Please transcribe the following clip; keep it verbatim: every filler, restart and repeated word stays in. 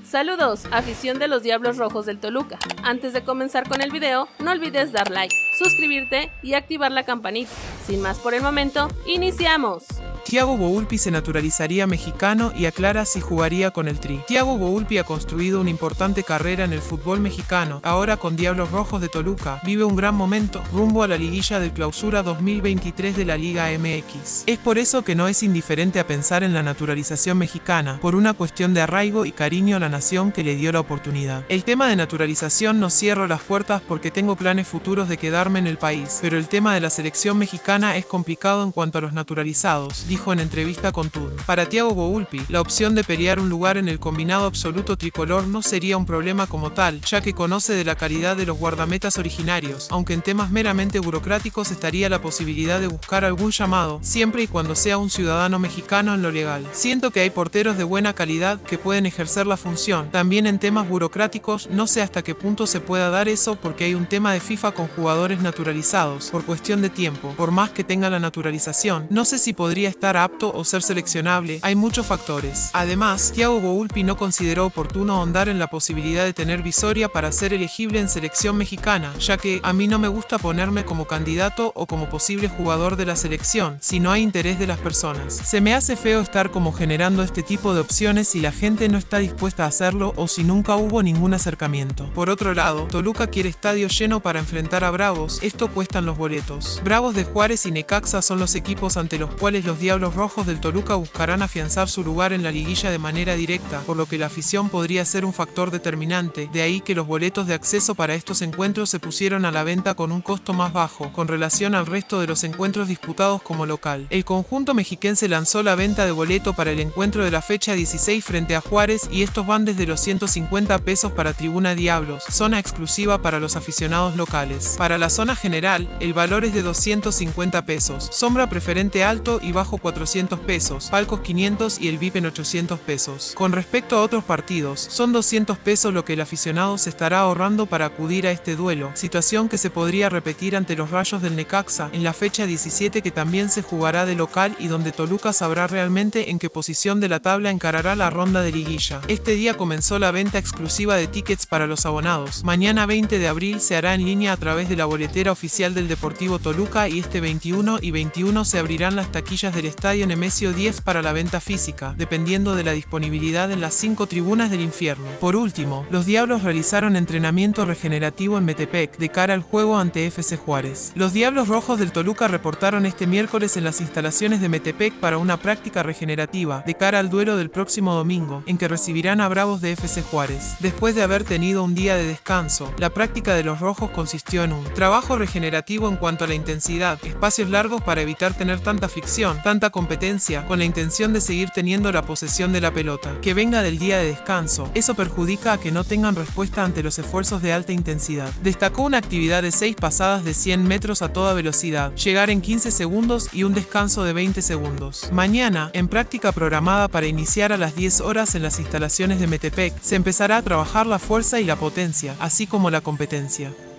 Saludos, afición de los Diablos Rojos del Toluca. Antes de comenzar con el video, no olvides dar like, suscribirte y activar la campanita. Sin más por el momento, ¡iniciamos! Thiago Volpi se naturalizaría mexicano y aclara si jugaría con el Tri. Thiago Volpi ha construido una importante carrera en el fútbol mexicano. Ahora con Diablos Rojos de Toluca vive un gran momento rumbo a la liguilla del Clausura dos mil veintitrés de la Liga M X. Es por eso que no es indiferente a pensar en la naturalización mexicana, por una cuestión de arraigo y cariño a la nación que le dio la oportunidad. El tema de naturalización no cierro las puertas porque tengo planes futuros de quedarme en el país, pero el tema de la selección mexicana es complicado en cuanto a los naturalizados, dijo en entrevista con T U D. Para Thiago Volpi, la opción de pelear un lugar en el combinado absoluto tricolor no sería un problema como tal, ya que conoce de la calidad de los guardametas originarios, aunque en temas meramente burocráticos estaría la posibilidad de buscar algún llamado, siempre y cuando sea un ciudadano mexicano en lo legal. Siento que hay porteros de buena calidad que pueden ejercer la función. También en temas burocráticos, no sé hasta qué punto se pueda dar eso porque hay un tema de FIFA con jugadores naturalizados, por cuestión de tiempo. Por más que tenga la naturalización, no sé si podría estar apto o ser seleccionable, hay muchos factores. Además, Thiago Volpi no consideró oportuno ahondar en la posibilidad de tener visoria para ser elegible en selección mexicana, ya que a mí no me gusta ponerme como candidato o como posible jugador de la selección, si no hay interés de las personas. Se me hace feo estar como generando este tipo de opciones si la gente no está dispuesta a hacerlo o si nunca hubo ningún acercamiento. Por otro lado, Toluca quiere estadio lleno para enfrentar a Bravos, esto cuestan los boletos. Bravos de Juárez y Necaxa son los equipos ante los cuales los Diablos Rojos del Toluca buscarán afianzar su lugar en la liguilla de manera directa, por lo que la afición podría ser un factor determinante, de ahí que los boletos de acceso para estos encuentros se pusieron a la venta con un costo más bajo, con relación al resto de los encuentros disputados como local. El conjunto mexiquense lanzó la venta de boleto para el encuentro de la fecha dieciséis frente a Juárez y estos van desde los ciento cincuenta pesos para Tribuna Diablos, zona exclusiva para los aficionados locales. Para la zona general, el valor es de doscientos cincuenta pesos, sombra preferente alto y bajo cuatrocientos pesos, palcos quinientos y el V I P en ochocientos pesos. Con respecto a otros partidos, son doscientos pesos lo que el aficionado se estará ahorrando para acudir a este duelo, situación que se podría repetir ante los Rayos del Necaxa en la fecha diecisiete que también se jugará de local y donde Toluca sabrá realmente en qué posición de la tabla encarará la ronda de liguilla. Este día comenzó la venta exclusiva de tickets para los abonados. Mañana veinte de abril se hará en línea a través de la boletera oficial del Deportivo Toluca y este veintiuno y veintiuno se abrirán las taquillas del estadio Nemesio diez para la venta física, dependiendo de la disponibilidad en las cinco tribunas del infierno. Por último, los Diablos realizaron entrenamiento regenerativo en Metepec de cara al juego ante F C Juárez. Los Diablos Rojos del Toluca reportaron este miércoles en las instalaciones de Metepec para una práctica regenerativa de cara al duelo del próximo domingo, en que recibirán a Bravos de F C Juárez. Después de haber tenido un día de descanso, la práctica de los rojos consistió en un trabajo regenerativo en cuanto a la intensidad, espacios largos para evitar tener tanta fricción, tanta competencia, con la intención de seguir teniendo la posesión de la pelota, que venga del día de descanso. Eso perjudica a que no tengan respuesta ante los esfuerzos de alta intensidad. Destacó una actividad de seis pasadas de cien metros a toda velocidad, llegar en quince segundos y un descanso de veinte segundos. Mañana, en práctica programada para iniciar a las diez horas en las instalaciones de Metepec, se empezará a trabajar la fuerza y la potencia, así como la competencia.